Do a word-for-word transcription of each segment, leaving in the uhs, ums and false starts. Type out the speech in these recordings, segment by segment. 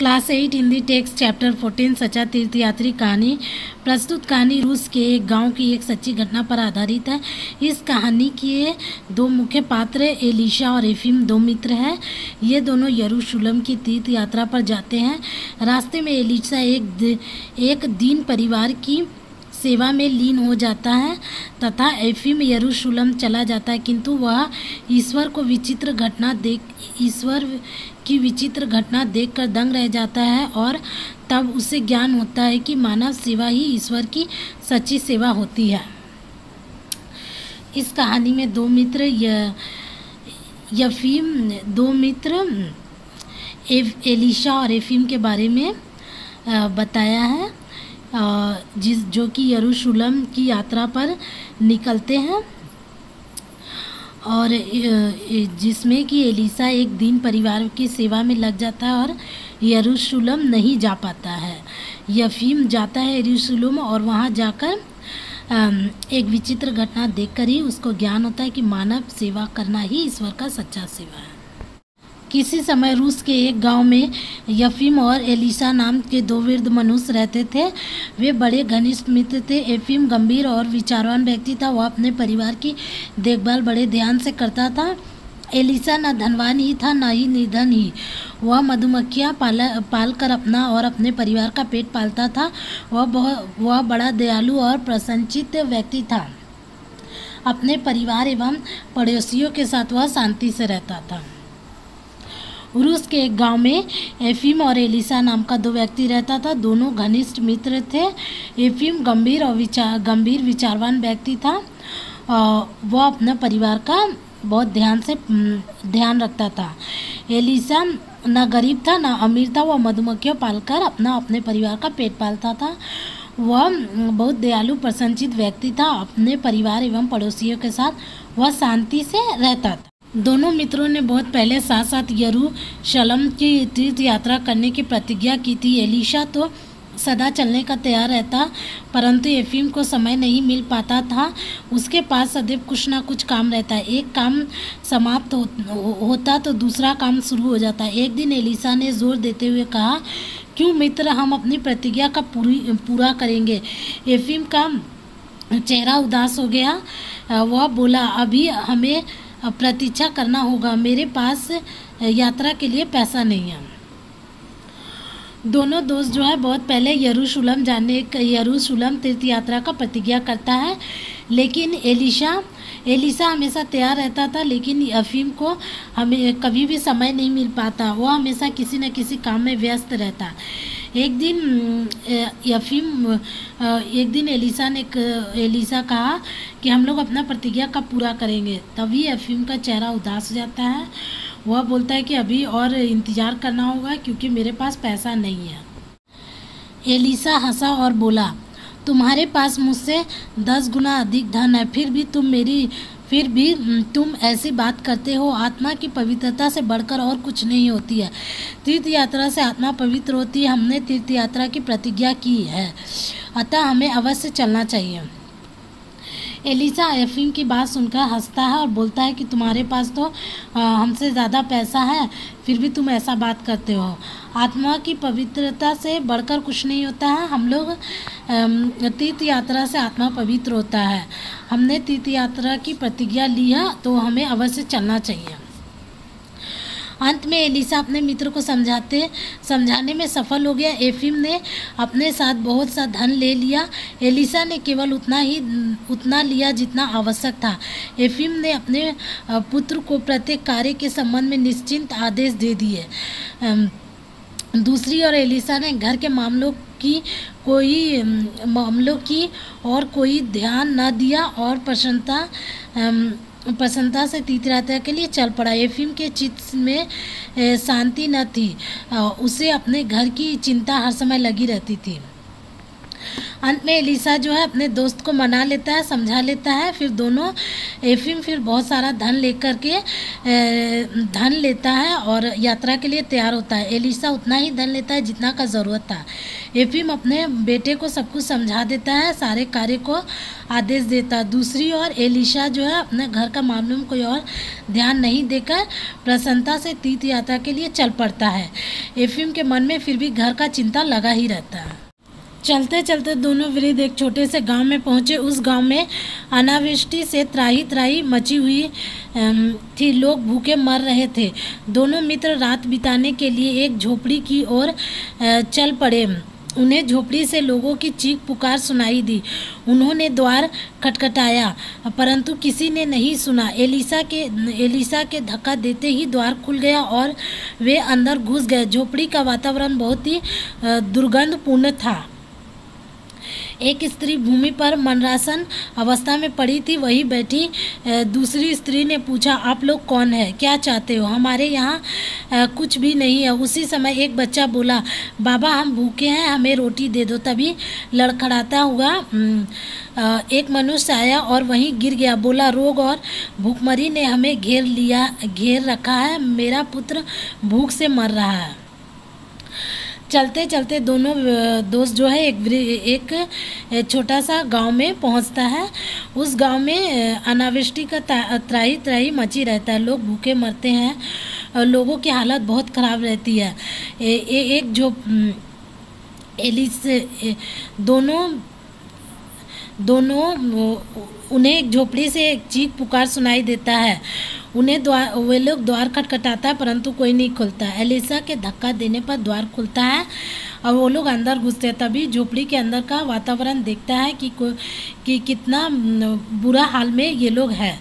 Class eight Hindi text chapter fourteen सच्चा तीर्थयात्री कहानी। प्रस्तुत कहानी रूस के एक गांव की एक सच्ची घटना पर आधारित है। इस कहानी के दो मुख्य पात्र एलिशा और एफिम दो मित्र हैं। ये दोनों यरूशलेम की तीर्थ यात्रा पर जाते हैं। रास्ते में एलिशा एक एक दीन परिवार की सेवा में लीन हो जाता है तथा एफिम यरूशलेम चला जाता है, किंतु वह ईश्वर को विचित्र घटना देख ईश्वर की विचित्र घटना देखकर दंग रह जाता है और तब उसे ज्ञान होता है कि मानव सेवा ही ईश्वर की सच्ची सेवा होती है। इस कहानी में दो मित्र य यफीम दो मित्र एलिशा और एफिम के बारे में बताया है, जिस जो कि यरूशलेम की यात्रा पर निकलते हैं और जिसमें कि एलिशा एक दीन परिवार की सेवा में लग जाता है और यरूशलेम नहीं जा पाता है। यफीम जाता है यरूशलेम और वहां जाकर एक विचित्र घटना देखकर ही उसको ज्ञान होता है कि मानव सेवा करना ही ईश्वर का सच्चा सेवा है। किसी समय रूस के एक गांव में यफीम और एलिशा नाम के दो वृद्ध मनुष्य रहते थे। वे बड़े घनिष्ठ मित्र थे। एफिम गंभीर और विचारवान व्यक्ति था। वह अपने परिवार की देखभाल बड़े ध्यान से करता था। एलिशा न धनवान ही था न ही निर्धन ही। वह मधुमक्खियाँ पाला पाल कर अपना और अपने परिवार का पेट पालता था। वह बहुत वह बड़ा दयालु और प्रसन्नचित्त व्यक्ति था। अपने परिवार एवं पड़ोसियों के साथ वह शांति से रहता था। रूस के एक गांव में एफिम और एलिशा नाम का दो व्यक्ति रहता था। दोनों घनिष्ठ मित्र थे। एफिम गंभीर और विचार गंभीर विचारवान व्यक्ति था। वह अपने परिवार का बहुत ध्यान से ध्यान रखता था। एलिशा न गरीब था न अमीर था। वह मधुमक्खियों पालकर अपना अपने परिवार का पेट पालता था। वह बहुत दयालु प्रसन्नचित्त व्यक्ति था। अपने परिवार एवं पड़ोसियों के साथ वह शांति से रहता था। दोनों मित्रों ने बहुत पहले साथ साथ यरूशलेम की तीर्थ यात्रा करने की प्रतिज्ञा की थी। एलिशा तो सदा चलने का तैयार रहता, परंतु एफिम को समय नहीं मिल पाता था। उसके पास सदैव कुछ ना कुछ काम रहता है। एक काम समाप्त हो, हो, होता तो दूसरा काम शुरू हो जाता। एक दिन एलिशा ने जोर देते हुए कहा, क्यों मित्र, हम अपनी प्रतिज्ञा का पूरी पूरा करेंगे। एफिम का चेहरा उदास हो गया। वह बोला, अभी हमें प्रतीक्षा करना होगा। मेरे पास यात्रा के लिए पैसा नहीं है। दोनों दोस्त जो है बहुत पहले यरूशलेम जाने यरूशलेम तीर्थ यात्रा का प्रतिज्ञा करता है, लेकिन एलिशा एलिशा हमेशा तैयार रहता था, लेकिन यफीम को हमें कभी भी समय नहीं मिल पाता। वह हमेशा किसी न किसी काम में व्यस्त रहता। एक दिन यफीम एक दिन एलिशा ने एलिशा कहा कि हम लोग अपना प्रतिज्ञा कब पूरा करेंगे। तभी यफीम का चेहरा उदास हो जाता है। वह बोलता है कि अभी और इंतज़ार करना होगा क्योंकि मेरे पास पैसा नहीं है। एलिशा हंसा और बोला, तुम्हारे पास मुझसे दस गुना अधिक धन है, फिर भी तुम मेरी फिर भी तुम ऐसी बात करते हो। आत्मा की पवित्रता से बढ़कर और कुछ नहीं होती है। तीर्थ यात्रा से आत्मा पवित्र होती है। हमने तीर्थ यात्रा की प्रतिज्ञा की है, अतः हमें अवश्य चलना चाहिए। एलिशा एफिम की बात सुनकर हंसता है और बोलता है कि तुम्हारे पास तो हमसे ज़्यादा पैसा है, फिर भी तुम ऐसा बात करते हो। आत्मा की पवित्रता से बढ़कर कुछ नहीं होता है। हम लोग तीर्थ यात्रा से आत्मा पवित्र होता है। हमने तीर्थ यात्रा की प्रतिज्ञा ली है तो हमें अवश्य चलना चाहिए। अंत में एलिशा अपने मित्र को समझाते समझाने में सफल हो गया। एफिम ने अपने साथ बहुत सा धन ले लिया। एलिशा ने केवल उतना ही उतना लिया जितना आवश्यक था। एफिम ने अपने पुत्र को प्रत्येक कार्य के संबंध में निश्चिंत आदेश दे दिए। दूसरी ओर एलिशा ने घर के मामलों की कोई मामलों की और कोई ध्यान न दिया और प्रसन्नता प्रसन्नता से तीर्थ यात्रा के लिए चल पड़ा। एफिम के चित्त में शांति न थी। उसे अपने घर की चिंता हर समय लगी रहती थी। अंत में एलिसा जो है अपने दोस्त को मना लेता है, समझा लेता है। फिर दोनों एफिम फिर बहुत सारा धन लेकर के धन लेता है और यात्रा के लिए तैयार होता है। एलिसा उतना ही धन लेता है जितना का ज़रूरत था। एफिम अपने बेटे को सब कुछ समझा देता है, सारे कार्य को आदेश देता है। दूसरी ओर एलिशा जो है अपने घर का मामले में कोई और ध्यान नहीं देकर प्रसन्नता से तीर्थ यात्रा के लिए चल पड़ता है। एफिम के मन में फिर भी घर का चिंता लगा ही रहता है। चलते चलते दोनों वृद्ध एक छोटे से गांव में पहुंचे। उस गांव में अनावृष्टि से त्राही त्राही मची हुई थी, लोग भूखे मर रहे थे। दोनों मित्र रात बिताने के लिए एक झोपड़ी की ओर चल पड़े। उन्हें झोपड़ी से लोगों की चीख पुकार सुनाई दी। उन्होंने द्वार खटखटाया परंतु किसी ने नहीं सुना। एलिसा के एलिसा के धक्का देते ही द्वार खुल गया और वे अंदर घुस गए। झोपड़ी का वातावरण बहुत ही दुर्गंधपूर्ण था। एक स्त्री भूमि पर मनरासन अवस्था में पड़ी थी, वही बैठी दूसरी स्त्री ने पूछा, आप लोग कौन है, क्या चाहते हो? हमारे यहाँ कुछ भी नहीं है। उसी समय एक बच्चा बोला, बाबा हम भूखे हैं, हमें रोटी दे दो। तभी लड़खड़ाता हुआ एक मनुष्य आया और वहीं गिर गया। बोला, रोग और भूखमरी ने हमें घेर लिया घेर रखा है, मेरा पुत्र भूख से मर रहा है। चलते चलते दोनों दोस्त जो है एक एक छोटा सा गांव में पहुंचता है। उस गांव में अनावृष्टि का त्राही त्राही मची रहता है, लोग भूखे मरते हैं, लोगों की हालत बहुत ख़राब रहती है। ए, ए, एक जो एलिस दोनों दोनों उन्हें एक झोपड़ी से एक चीख पुकार सुनाई देता है। उन्हें द्वार वे लोग द्वार खटखटाता है परंतु कोई नहीं खुलता। एलिसा के धक्का देने पर द्वार खुलता है और वो लोग अंदर घुसते हैं। तभी झोपड़ी के अंदर का वातावरण देखता है कि कि कितना बुरा हाल में ये लोग हैं।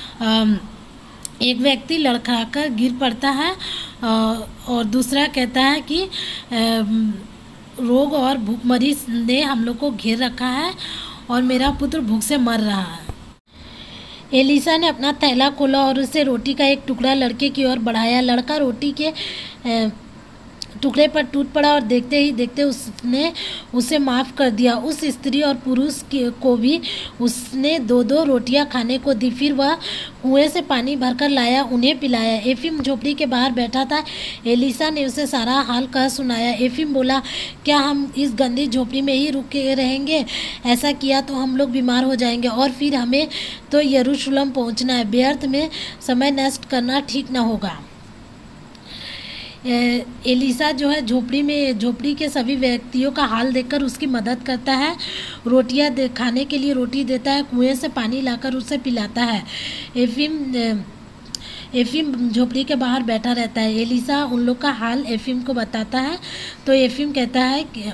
एक व्यक्ति लड़खड़ाकर गिर पड़ता है और दूसरा कहता है कि रोग और भूखमरी ने हम लोग को घेर रखा है और मेरा पुत्र भूख से मर रहा है। एलिसा ने अपना थैला खोला और उससे रोटी का एक टुकड़ा लड़के की ओर बढ़ाया। लड़का रोटी के टुकड़े पर टूट पड़ा और देखते ही देखते उसने उसे माफ़ कर दिया। उस स्त्री और पुरुष को भी उसने दो दो रोटियां खाने को दी। फिर वह कुएं से पानी भरकर लाया, उन्हें पिलाया। एफिम झोपड़ी के बाहर बैठा था। एलिसा ने उसे सारा हाल कह सुनाया। एफिम बोला, क्या हम इस गंदी झोपड़ी में ही रुके रहेंगे? ऐसा किया तो हम लोग बीमार हो जाएंगे और फिर हमें तो यरूशलेम पहुंचना है। व्यर्थ में समय नष्ट करना ठीक न होगा। एलिसा जो है झोपड़ी में झोपड़ी के सभी व्यक्तियों का हाल देखकर उसकी मदद करता है। रोटियां दे खाने के लिए रोटी देता है, कुएं से पानी लाकर उसे पिलाता है। एफिम एफिम झोपड़ी के बाहर बैठा रहता है। एलिसा उन लोग का हाल एफिम को बताता है तो एफिम कहता है कि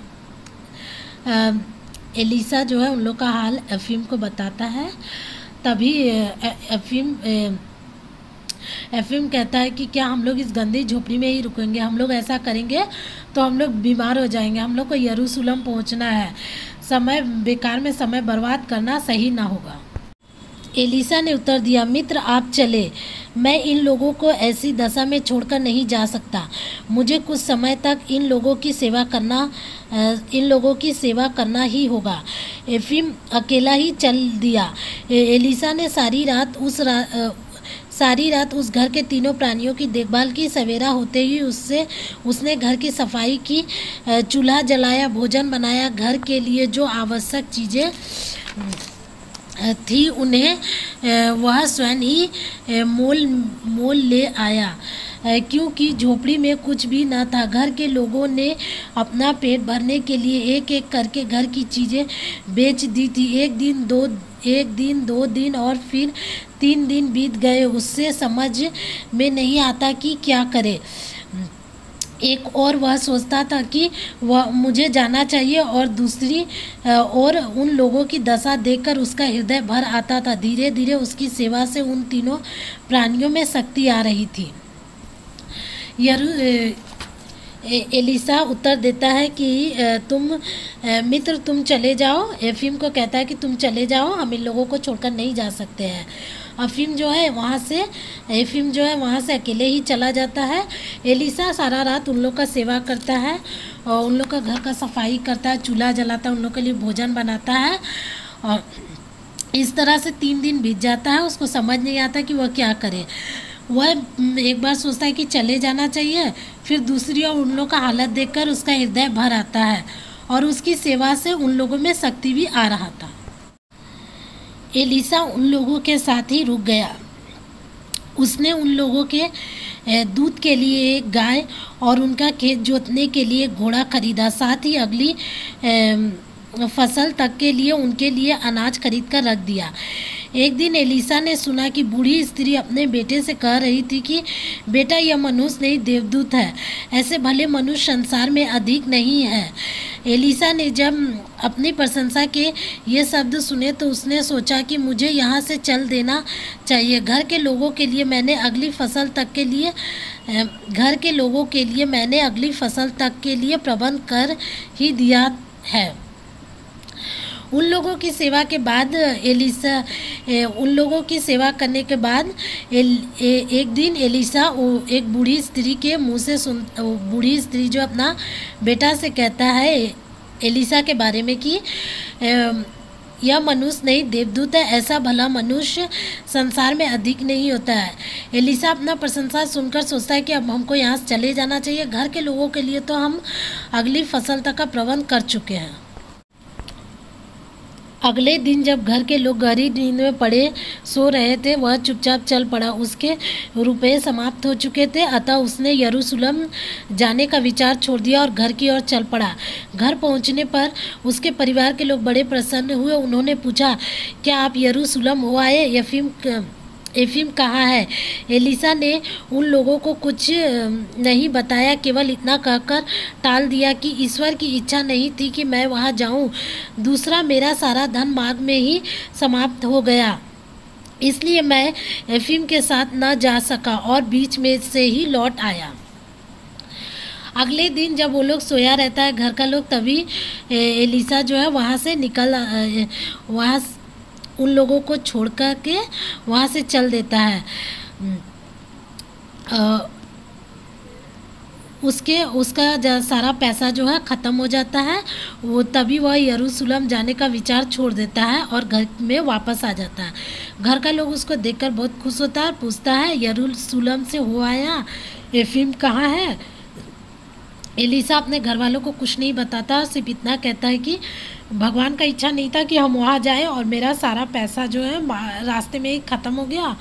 एलिसा जो है उन लोग का हाल एफिम को बताता है। तभी एफिम एफिम कहता है कि क्या हम लोग इस गंदी झोपड़ी में ही रुकेंगे? हम लोग ऐसा करेंगे तो हम लोग बीमार हो जाएंगे। हम लोग को यरूशलेम पहुंचना है। समय बेकार में समय बर्बाद करना सही ना होगा। एलिसा ने उत्तर दिया, मित्र आप चले, मैं इन लोगों को ऐसी दशा में छोड़कर नहीं जा सकता। मुझे कुछ समय तक इन लोगों की सेवा करना इन लोगों की सेवा करना ही होगा। एफिम अकेला ही चल दिया। एलिसा ने सारी रात उस रा, सारी रात उस घर के तीनों प्राणियों की देखभाल की। सवेरा होते ही उससे उसने घर की सफाई की, चूल्हा जलाया, भोजन बनाया। घर के लिए जो आवश्यक चीज़ें थी उन्हें वह स्वयं ही मोल मोल ले आया, क्योंकि झोपड़ी में कुछ भी न था। घर के लोगों ने अपना पेट भरने के लिए एक एक करके घर की चीज़ें बेच दी थी। एक दिन दो एक दिन दो दिन और फिर तीन दिन बीत गए। उससे समझ में नहीं आता कि क्या करे। एक और वह सोचता था कि वह मुझे जाना चाहिए और दूसरी और उन लोगों की दशा देखकर उसका हृदय भर आता था। धीरे धीरे उसकी सेवा से उन तीनों प्राणियों में शक्ति आ रही थी। यरू एलिसा उत्तर देता है कि तुम मित्र तुम चले जाओ। एफिम को कहता है कि तुम चले जाओ, हम इन लोगों को छोड़कर नहीं जा सकते हैं। अफीम जो है वहाँ से एफिम जो है वहाँ से अकेले ही चला जाता है। एलिसा सारा रात उन लोग का सेवा करता है और उन लोग का घर का सफाई करता है, चूल्हा जलाता है, उन लोग के लिए भोजन बनाता है। और इस तरह से तीन दिन बीत जाता है। उसको समझ नहीं आता कि वह क्या करे। वह एक बार सोचता है कि चले जाना चाहिए, फिर दूसरी ओर उन लोगों का हालत देखकर उसका हृदय भर आता है और उसकी सेवा से उन लोगों में शक्ति भी आ रहा था। एलिसा उन लोगों के साथ ही रुक गया। उसने उन लोगों के दूध के लिए एक गाय और उनका खेत जोतने के लिए घोड़ा खरीदा। साथ ही अगली फसल तक के लिए उनके लिए अनाज खरीद कर रख दिया। एक दिन एलिसा ने सुना कि बूढ़ी स्त्री अपने बेटे से कह रही थी कि बेटा, यह मनुष्य नहीं देवदूत है। ऐसे भले मनुष्य संसार में अधिक नहीं है। एलिसा ने जब अपनी प्रशंसा के ये शब्द सुने तो उसने सोचा कि मुझे यहाँ से चल देना चाहिए। घर के लोगों के लिए मैंने अगली फसल तक के लिए घर के लोगों के लिए मैंने अगली फसल तक के लिए प्रबंध कर ही दिया है। उन लोगों की सेवा के बाद एलिसा उन लोगों की सेवा करने के बाद एल, ए, एक दिन एलिसा एक बूढ़ी स्त्री के मुंह से सुन बूढ़ी स्त्री जो अपना बेटा से कहता है एलिसा के बारे में कि यह मनुष्य नहीं देवदूत है। ऐसा भला मनुष्य संसार में अधिक नहीं होता है। एलिसा अपना प्रशंसा सुनकर सोचता है कि अब हमको यहाँ से चले जाना चाहिए। घर के लोगों के लिए तो हम अगली फसल तक का प्रबंध कर चुके हैं। अगले दिन जब घर के लोग गहरी नींद में पड़े सो रहे थे, वह चुपचाप चल पड़ा। उसके रुपए समाप्त हो चुके थे, अतः उसने यरूशलेम जाने का विचार छोड़ दिया और घर की ओर चल पड़ा। घर पहुंचने पर उसके परिवार के लोग बड़े प्रसन्न हुए। उन्होंने पूछा, क्या आप यरूशलेम हो आए? एफिम एफिम कहाँ है? एलिसा ने उन लोगों को कुछ नहीं बताया, केवल इतना कहकर टाल दिया कि ईश्वर की इच्छा नहीं थी कि मैं वहाँ जाऊँ। दूसरा, मेरा सारा धन मार्ग में ही समाप्त हो गया, इसलिए मैं एफिम के साथ न जा सका और बीच में से ही लौट आया। अगले दिन जब वो लोग सोया रहता है घर का लोग, तभी एलिसा जो है वहाँ से निकल वहाँ उन लोगों को छोड़ कर के वहाँ से चल देता है। आ, उसके उसका सारा पैसा जो है ख़त्म हो जाता है। वो तभी वह यरूशलेम जाने का विचार छोड़ देता है और घर में वापस आ जाता है। घर का लोग उसको देखकर बहुत खुश होता है, पूछता है, यरूशलेम से हो आया? एफिम कहाँ है? एलिसा अपने घर वालों को कुछ नहीं बताता, सिर्फ इतना कहता है कि भगवान का इच्छा नहीं था कि हम वहाँ जाएं और मेरा सारा पैसा जो है रास्ते में ही ख़त्म हो गया,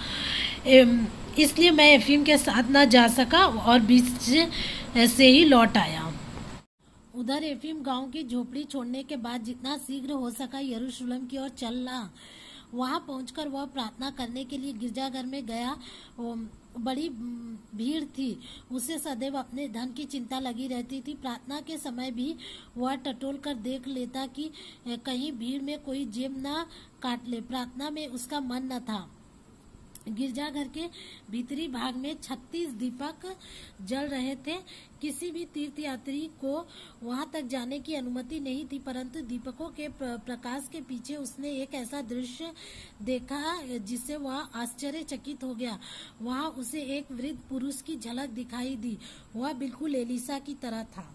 इसलिए मैं एफिम के साथ ना जा सका और बीच से ही लौट आया। उधर एफिम गांव की झोपड़ी छोड़ने के बाद जितना शीघ्र हो सका यरूशलेम की ओर चला। वहां पहुंचकर वह प्रार्थना करने के लिए गिरजाघर में गया। बड़ी भीड़ थी, उसे सदैव अपने धन की चिंता लगी रहती थी। प्रार्थना के समय भी वह टटोल कर देख लेता कि कहीं भीड़ में कोई जेब न काट ले। प्रार्थना में उसका मन न था। गिरजाघर के भीतरी भाग में छत्तीस दीपक जल रहे थे। किसी भी तीर्थयात्री को वहां तक जाने की अनुमति नहीं थी, परंतु दीपकों के प्रकाश के पीछे उसने एक ऐसा दृश्य देखा जिससे वह आश्चर्यचकित हो गया। वहां उसे एक वृद्ध पुरुष की झलक दिखाई दी। वह बिल्कुल एलिसा की तरह था।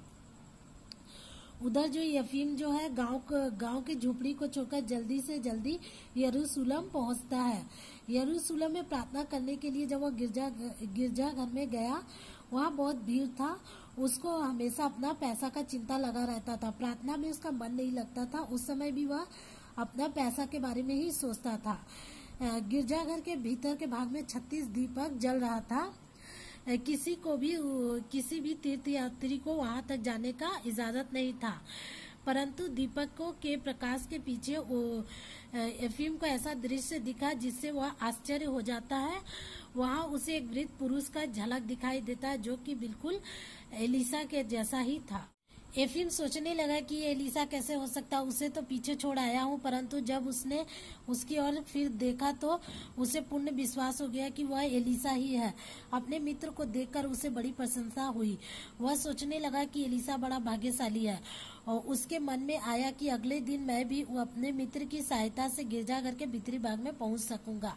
उधर जो यफीम जो है गांव गांव की झोपड़ी को छोड़कर जल्दी से जल्दी यरूशलेम पहुंचता है। यरूशलेम में प्रार्थना करने के लिए जब वह गिरजा गिरजाघर में गया, वहाँ बहुत भीड़ था। उसको हमेशा अपना पैसा का चिंता लगा रहता था। प्रार्थना में उसका मन नहीं लगता था। उस समय भी वह अपना पैसा के बारे में ही सोचता था। गिरजाघर के भीतर के भाग में छत्तीस दीपक जल रहा था। किसी को भी किसी भी तीर्थयात्री को वहां तक जाने का इजाजत नहीं था, परंतु दीपकों के प्रकाश के पीछे एफिम को ऐसा दृश्य दिखा जिससे वह आश्चर्य हो जाता है। वहां उसे एक वृद्ध पुरुष का झलक दिखाई देता है जो कि बिल्कुल एलिसा के जैसा ही था। एफिम सोचने लगा कि ये एलिसा कैसे हो सकता, उसे तो पीछे छोड़ आया हूँ। परंतु जब उसने उसकी ओर फिर देखा तो उसे पूर्ण विश्वास हो गया कि वह एलिसा ही है। अपने मित्र को देखकर उसे बड़ी प्रशंसा हुई। वह सोचने लगा कि एलिसा बड़ा भाग्यशाली है और उसके मन में आया कि अगले दिन मैं भी अपने मित्र की सहायता से गिरजाघर के भीतरी भाग में पहुंच सकूंगा।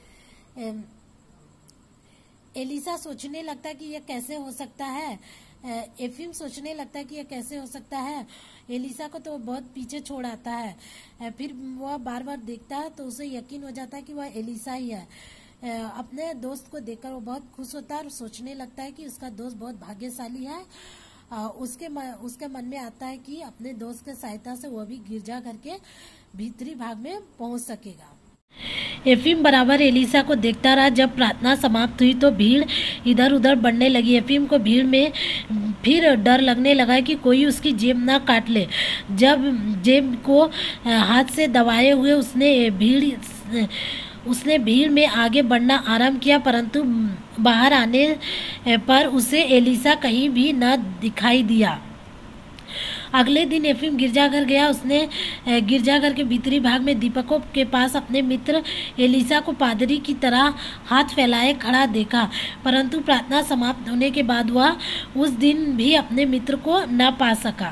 एलिसा सोचने लगता कि यह कैसे हो सकता है। एफिम सोचने लगता है कि यह कैसे हो सकता है, एलिसा को तो बहुत पीछे छोड़ आता है। फिर वह बार बार देखता है तो उसे यकीन हो जाता है कि वह एलिसा ही है। अपने दोस्त को देखकर वो बहुत खुश होता है और सोचने लगता है कि उसका दोस्त बहुत भाग्यशाली है। उसके मन, उसके मन में आता है कि अपने दोस्त की सहायता से वह भी गिरजाघर के भीतरी भाग में पहुंच सकेगा। एफिम बराबर एलिसा को देखता रहा। जब प्रार्थना समाप्त हुई तो भीड़ इधर उधर बढ़ने लगी। एफिम को भीड़ में फिर डर लगने लगा कि कोई उसकी जेब ना काट ले। जब जेब को हाथ से दबाए हुए उसने भीड़ उसने भीड़ में आगे बढ़ना आरंभ किया, परंतु बाहर आने पर उसे एलिसा कहीं भी न दिखाई दिया। अगले दिन एफिम गिरजाघर गया। उसने गिरजाघर के भीतरी भाग में दीपकों के पास अपने मित्र एलिसा को पादरी की तरह हाथ फैलाए खड़ा देखा, परंतु प्रार्थना समाप्त होने के बाद वह उस दिन भी अपने मित्र को न पा सका।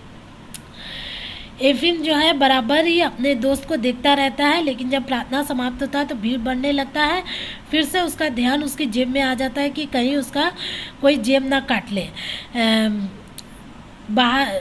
एफिम जो है बराबर ही अपने दोस्त को देखता रहता है, लेकिन जब प्रार्थना समाप्त होता है तो भीड़ बढ़ने लगता है। फिर से उसका ध्यान उसकी जेब में आ जाता है कि कहीं उसका कोई जेब ना काट ले। बाहर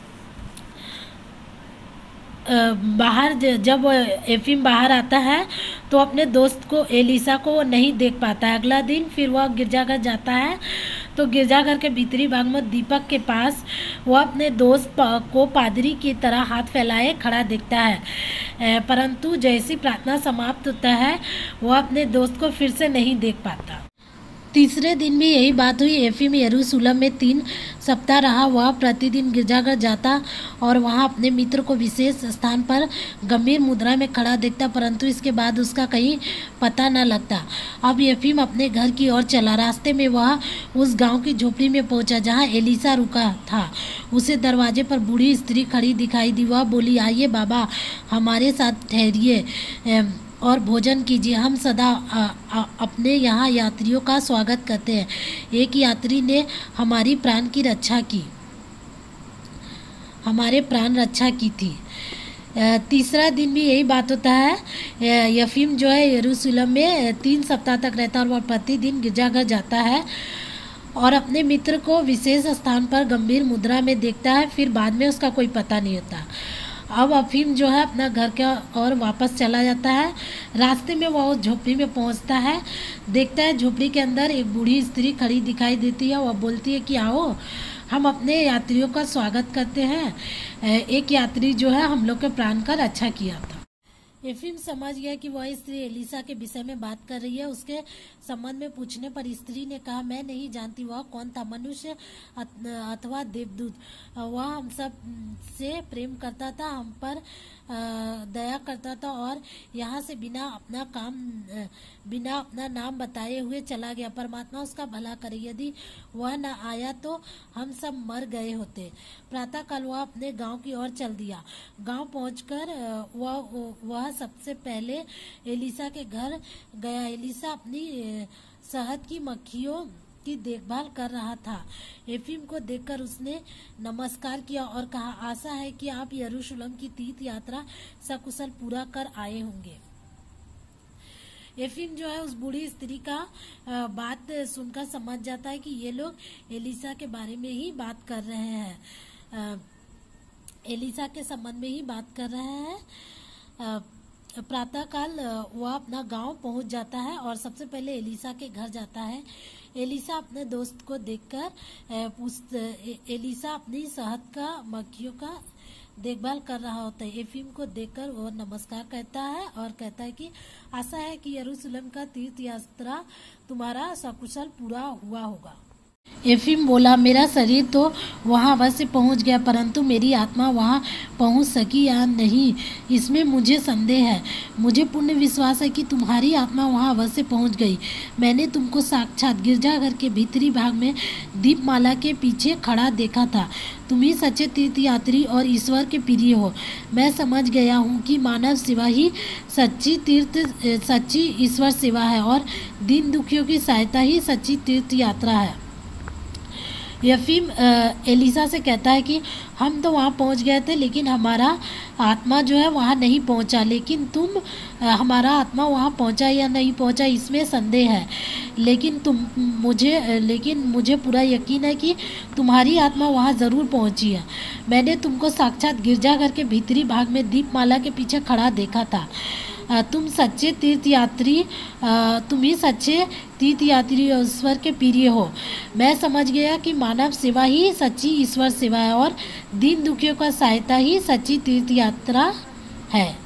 बाहर जब एफिम बाहर आता है तो अपने दोस्त को एलिसा को वो नहीं देख पाता है। अगला दिन फिर वह गिरजाघर जाता है तो गिरजाघर के भीतरी भाग में दीपक के पास वह अपने दोस्त को पादरी की तरह हाथ फैलाए खड़ा देखता है, परंतु जैसी प्रार्थना समाप्त होता है वह अपने दोस्त को फिर से नहीं देख पाता। तीसरे दिन भी यही बात हुई। एफिम यरूशलेम में तीन सप्ताह रहा। वह प्रतिदिन गिरजाघर जाता और वहां अपने मित्र को विशेष स्थान पर गंभीर मुद्रा में खड़ा देखता, परंतु इसके बाद उसका कहीं पता न लगता। अब एफिम अपने घर की ओर चला। रास्ते में वह उस गांव की झोपड़ी में पहुंचा जहां एलिसा रुका था। उसे दरवाजे पर बूढ़ी स्त्री खड़ी दिखाई दी। वह बोली, आइए बाबा, हमारे साथ ठहरिए और भोजन कीजिए। हम सदा आ, आ, अपने यहाँ यात्रियों का स्वागत करते हैं। एक यात्री ने हमारी प्राण की रक्षा की हमारे प्राण रक्षा की थी। तीसरा दिन भी यही बात होता है। एफिम जो है यरूशलेम में तीन सप्ताह तक रहता है और वह प्रतिदिन गिरजाघर जाता है और अपने मित्र को विशेष स्थान पर गंभीर मुद्रा में देखता है। फिर बाद में उसका कोई पता नहीं होता। अब अफीम जो है अपना घर के और वापस चला जाता है। रास्ते में वह उस झोपड़ी में पहुंचता है, देखता है झोपड़ी के अंदर एक बूढ़ी स्त्री खड़ी दिखाई देती है। वह बोलती है कि आओ, हम अपने यात्रियों का स्वागत करते हैं। एक यात्री जो है हम लोग के प्राण का रक्षा किया था। एफिम समझ गया कि वह स्त्री एलिसा के विषय में बात कर रही है। उसके संबंध में पूछने पर स्त्री ने कहा, मैं नहीं जानती वह कौन था, मनुष्य अथवा देवदूत। वह हम सब से प्रेम करता था, हम पर दया करता था और यहाँ से बिना अपना काम बिना अपना नाम बताए हुए चला गया। परमात्मा उसका भला करे, यदि वह न आया तो हम सब मर गए होते। प्रातःकाल वह अपने गांव की ओर चल दिया। गांव पहुंचकर वह वह सबसे पहले एलिसा के घर गया। एलिसा अपनी शहद की मक्खियों की देखभाल कर रहा था। एफिम को देखकर उसने नमस्कार किया और कहा, आशा है कि आप यरूशलेम की तीर्थ यात्रा सकुशल पूरा कर आए होंगे। एफिम जो है उस बूढ़ी स्त्री का बात सुनकर समझ जाता है कि ये लोग एलिसा के बारे में ही बात कर रहे हैं, एलिसा के संबंध में ही बात कर रहे हैं। प्रातःकाल वह अपना गांव पहुंच जाता है और सबसे पहले एलिसा के घर जाता है। एलिसा अपने दोस्त को देखकर पूछ एलिसा अपनी शहद का मक्खियों का देखभाल कर रहा होता है। एफिम को देखकर वह नमस्कार कहता है और कहता है कि आशा है कि यरूशलेम का तीर्थ यात्रा तुम्हारा सकुशल पूरा हुआ होगा। एफिम बोला, मेरा शरीर तो वहाँ अवश्य पहुँच गया, परंतु मेरी आत्मा वहाँ पहुँच सकी या नहीं, इसमें मुझे संदेह है। मुझे पूर्ण विश्वास है कि तुम्हारी आत्मा वहाँ अवश्य पहुँच गई। मैंने तुमको साक्षात गिरजाघर के भीतरी भाग में दीपमाला के पीछे खड़ा देखा था। तुम ही सच्चे तीर्थयात्री और ईश्वर के प्रिय हो। मैं समझ गया हूँ कि मानव सेवा ही सच्ची तीर्थ सच्ची ईश्वर सेवा है और दीन दुखियों की सहायता ही सच्ची तीर्थ यात्रा है। यफीम एलिसा से कहता है कि हम तो वहाँ पहुँच गए थे, लेकिन हमारा आत्मा जो है वहाँ नहीं पहुँचा। लेकिन तुम हमारा आत्मा वहाँ पहुँचा या नहीं पहुँचा, इसमें संदेह है। लेकिन तुम मुझे लेकिन मुझे पूरा यकीन है कि तुम्हारी आत्मा वहाँ ज़रूर पहुँची है। मैंने तुमको साक्षात गिरजाघर के भीतरी भाग में दीपमाला के पीछे खड़ा देखा था। तुम सच्चे तीर्थयात्री तुम ही सच्चे तीर्थयात्री ईश्वर के प्रिय हो। मैं समझ गया कि मानव सेवा ही सच्ची ईश्वर सेवा है और दीन दुखियों का सहायता ही सच्ची तीर्थ यात्रा है।